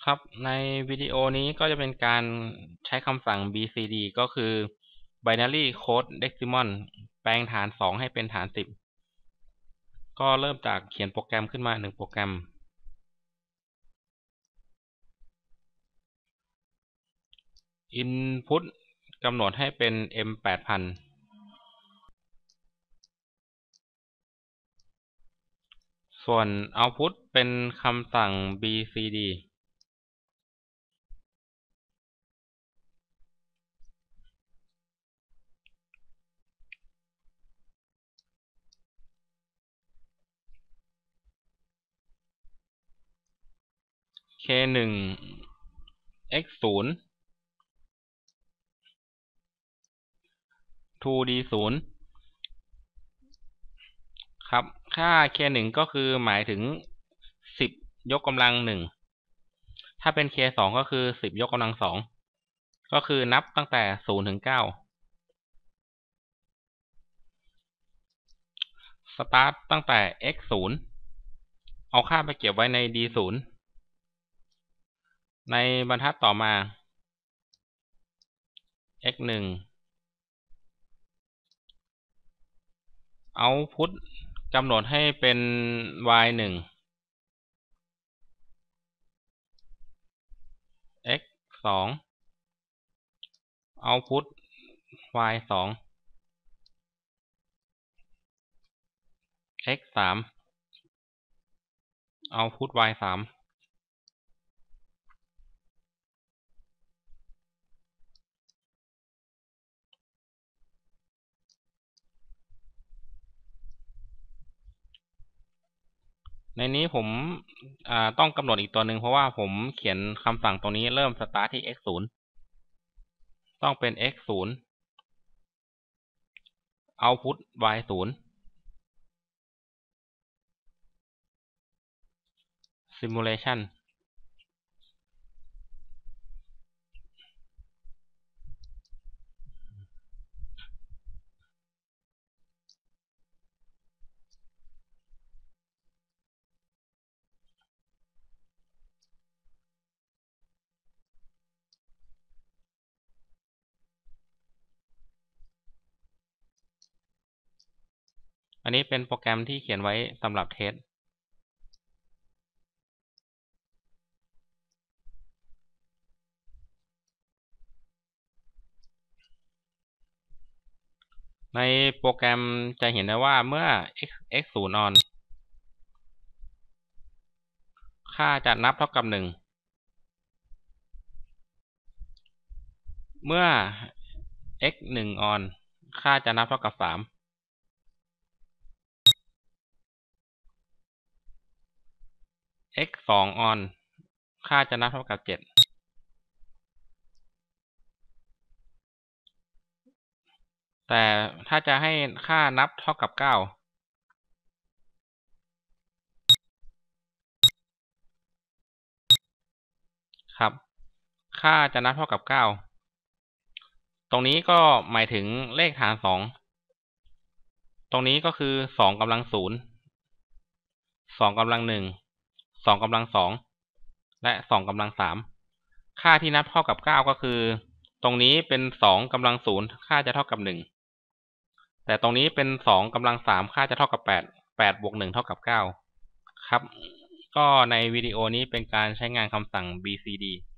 ครับในวิดีโอนี้ก็จะเป็นการใช้คำสั่ง bcd ก็คือ binary code decimal แปลงฐาน2ให้เป็นฐาน10ก็เริ่มจากเขียนโปรแกรมขึ้นมา1โปรแกรม input กำหนดให้เป็น m8000 ส่วน output เป็นคำสั่ง bcd k1 x0 2d0 ครับค่า k1 ก็คือหมายถึง10ยกกำลัง1ถ้าเป็น k2 ก็คือ10ยกกำลัง2ก็คือนับตั้งแต่0ถึง9สตาร์ทตั้งแต่ x0 เอาค่าไปเก็บไว้ใน d0 ในบรรทัดต่อมา x1 output กำหนดให้เป็น y1 x2 output y2 x3 output y3 ในนี้ผมต้องกำหนดอีกตัวหนึ่งเพราะว่าผมเขียนคำสั่งตรงนี้เริ่มสตาร์ทที่ x0 ต้องเป็น x0 output y0 simulation อันนี้เป็นโปรแกรมที่เขียนไว้สำหรับเทสในโปรแกรมจะเห็นได้ว่าเมื่อ x0 on ค่าจะนับเท่ากับ1เมื่อ x1 on ค่าจะนับเท่ากับ3x2 on ค่าจะนับเท่ากับ7แต่ถ้าจะให้ค่านับเท่ากับ9ครับค่าจะนับเท่ากับ9ตรงนี้ก็หมายถึงเลขฐาน2ตรงนี้ก็คือ2กำลัง0 2กำลัง1 2กำลัง2และ2กำลัง3ค่าที่นับเท่ากับ9ก็คือตรงนี้เป็น2กำลัง0ค่าจะเท่ากับ1แต่ตรงนี้เป็น2กำลัง3ค่าจะเท่ากับ8 8บวก1เท่ากับ9ครับก็ในวิดีโอนี้เป็นการใช้งานคำสั่ง bcd